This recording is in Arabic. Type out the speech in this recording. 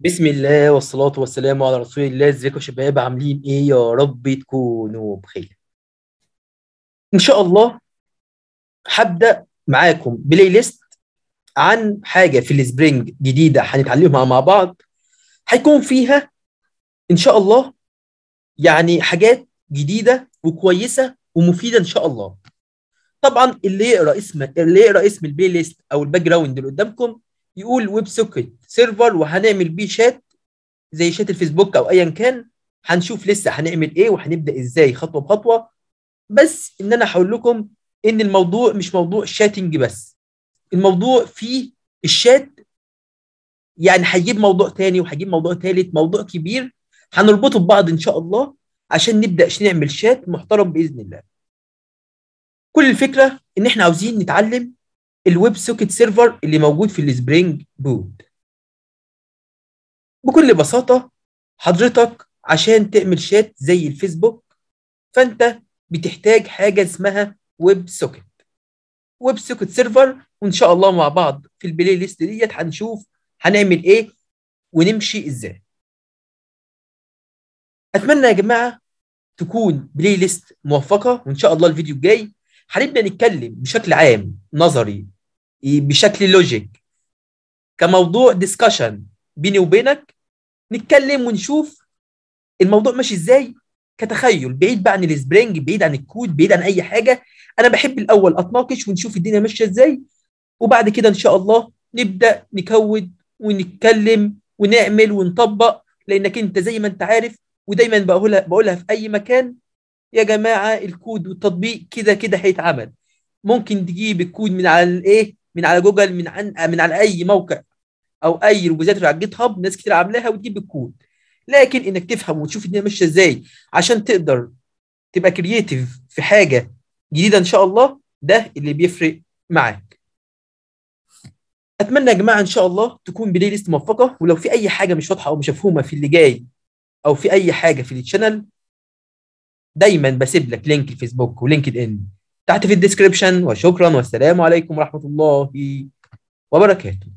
بسم الله والصلاة والسلام على رسول الله. ازيكم يا شباب؟ عاملين ايه؟ يا رب تكونوا بخير. ان شاء الله هبدأ معاكم بلاي ليست عن حاجة في السبرينج جديدة هنتعلمها مع بعض. هيكون فيها ان شاء الله يعني حاجات جديدة وكويسة ومفيدة ان شاء الله. طبعا اللي يقرا اسم البلاي ليست او الباك جراوند اللي قدامكم يقول ويب سوكيت سيرفر، وهنعمل بيه شات زي شات الفيسبوك او ايا كان. هنشوف لسه هنعمل ايه وهنبدا ازاي خطوه بخطوه. بس ان انا هقول لكم ان الموضوع مش موضوع شاتنج بس، الموضوع فيه الشات يعني هيجيب موضوع تاني وهيجيب موضوع تالت، موضوع كبير هنربطه ببعض ان شاء الله عشان نبدا نعمل شات محترم باذن الله. كل الفكره ان احنا عاوزين نتعلم الويب سوكيت سيرفر اللي موجود في السبرينج بوت. بكل بساطه حضرتك عشان تعمل شات زي الفيسبوك فانت بتحتاج حاجه اسمها ويب سوكيت سيرفر، وان شاء الله مع بعض في البلاي ليست ديت هنشوف هنعمل ايه ونمشي ازاي. اتمنى يا جماعه تكون بلاي ليست موفقه، وان شاء الله الفيديو الجاي هنبدا نتكلم بشكل عام نظري بشكل لوجيك كموضوع ديسكشن بيني وبينك، نتكلم ونشوف الموضوع ماشي ازاي كتخيل، بعيد بقى عن السبرينج، بعيد عن الكود، بعيد عن اي حاجه. انا بحب الاول اتناقش ونشوف الدنيا ماشيه ازاي، وبعد كده ان شاء الله نبدا نكود ونتكلم ونعمل ونطبق. لانك انت زي ما انت عارف ودايما بقولها في اي مكان يا جماعه، الكود والتطبيق كده كده هيتعمل. ممكن تجيب الكود من على الايه، من على جوجل، من على اي موقع او اي ريبوزيتوري على الجيت هاب، ناس كتير عاملاها وتجيب الكود. لكن انك تفهم وتشوف الدنيا ماشيه ازاي عشان تقدر تبقى كرييتيف في حاجه جديده ان شاء الله، ده اللي بيفرق معاك. اتمنى يا جماعه ان شاء الله تكون بلاي ليست موفقه، ولو في اي حاجه مش واضحه او مش مفهومه في اللي جاي او في اي حاجه في الشانل، دايما بسيب لك لينك الفيسبوك ولينكد ان تحت في الديسكربشن. وشكرا والسلام عليكم ورحمه الله وبركاته.